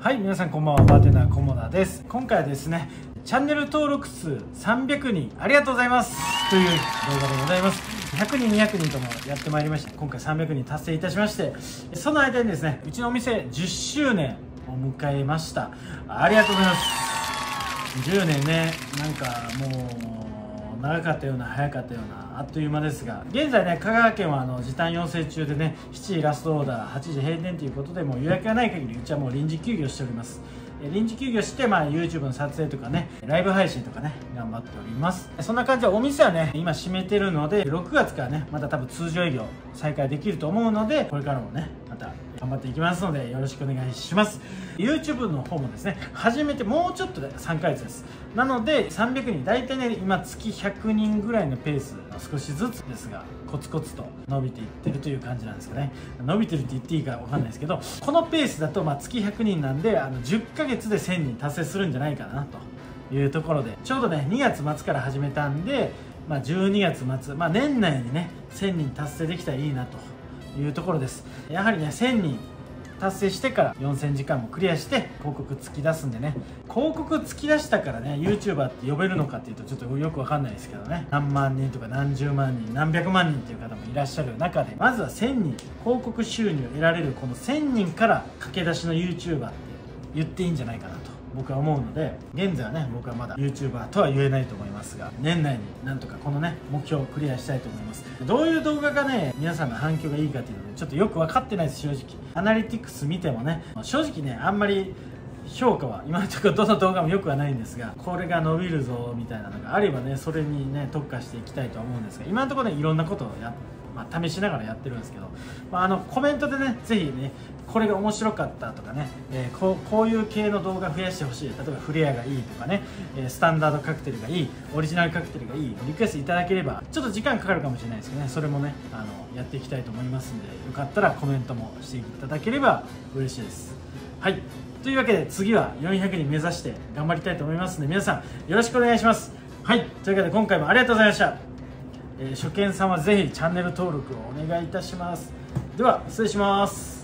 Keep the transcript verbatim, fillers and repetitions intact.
はい、皆さんこんばんは。バーテンダー菰田です。今回はですね、チャンネル登録数さんびゃくにんありがとうございますという動画でございます。ひゃくにんにひゃくにんともやってまいりました。今回さんびゃくにん達成いたしまして、その間にですね、うちのお店じゅっしゅうねんを迎えました。ありがとうございます。じゅうねんね、なんかもう長かったような早かったようなあっという間ですが、現在ね香川県はあの時短要請中でね、しちじラストオーダー、はちじ閉店ということで、もう予約がない限りうちはもう臨時休業しております。臨時休業して、まあ、YouTube の撮影とかね、ライブ配信とかね、頑張っております。そんな感じでお店はね、今閉めてるので、ろくがつからね、また多分通常営業再開できると思うので、これからもね、また頑張っていきますので、よろしくお願いします。YouTube の方もですね、始めてもうちょっとでさんかげつです。なので、さんびゃくにん、大体ね、今月ひゃくにんぐらいのペース、少しずつですが、コツコツと伸びていってるという感じなんですかね。伸びてるって言っていいかわかんないですけど、このペースだとまあ月ひゃくにんなんで、あのじゅっかげつでせんにん達成するんじゃないかなというところで、ちょうどねにがつまつから始めたんで、まあ、じゅうにがつまつ、まあ、年内にねせんにん達成できたらいいなというところです。やはりねせんにん達成してからよんせんじかんもクリアして広告突き出すんでね、広告突き出したからね YouTuber って呼べるのかっていうとちょっとよくわかんないですけどね、何万人とか何十万人何百万人っていう方もいらっしゃる中で、まずはせんにん広告収入を得られるこのせんにんから駆け出しの YouTuber って言っていいんじゃないかなと僕は思うので、現在はね僕はまだ YouTuber とは言えないと思いますが、年内になんとかこのね目標をクリアしたいと思います。どういう動画がね皆さんの反響がいいかっていうのでちょっとよく分かってないです。正直アナリティクス見てもね、正直ねあんまり評価は今のところどの動画も良くはないんですが、これが伸びるぞみたいなのがあればね、それにね特化していきたいとは思うんですが、今のところねいろんなことをやまあ、試しながらやってるんですけど、まあ、あのコメントでねぜひねこれが面白かったとかね、えー、こう、こういう系の動画増やしてほしい、例えばフレアがいいとかね、えー、スタンダードカクテルがいい、オリジナルカクテルがいい、リクエストいただければちょっと時間かかるかもしれないですけどね、それもねあのやっていきたいと思いますんで、よかったらコメントもしていただければ嬉しいです。はい、というわけで次はよんひゃくにん目指して頑張りたいと思いますので、皆さんよろしくお願いします。はい、というわけで今回もありがとうございました。えー、初見さんはぜひチャンネル登録をお願いいたします。では失礼します。